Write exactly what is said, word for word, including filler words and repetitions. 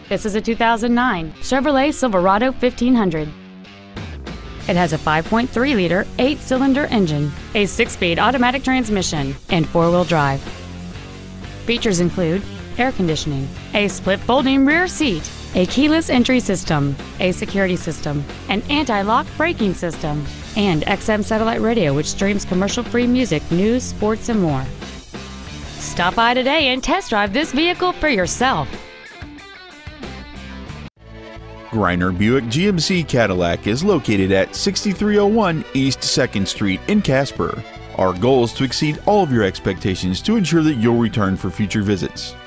This is a two thousand nine Chevrolet Silverado fifteen hundred. It has a five point three liter eight-cylinder engine, a six-speed automatic transmission, and four-wheel drive. Features include air conditioning, a split folding rear seat, a keyless entry system, a security system, an anti-lock braking system, and X M satellite radio which streams commercial-free music, news, sports, and more. Stop by today and test drive this vehicle for yourself. Greiner Buick G M C Cadillac is located at sixty-three oh one East second Street in Casper. Our goal is to exceed all of your expectations to ensure that you'll return for future visits.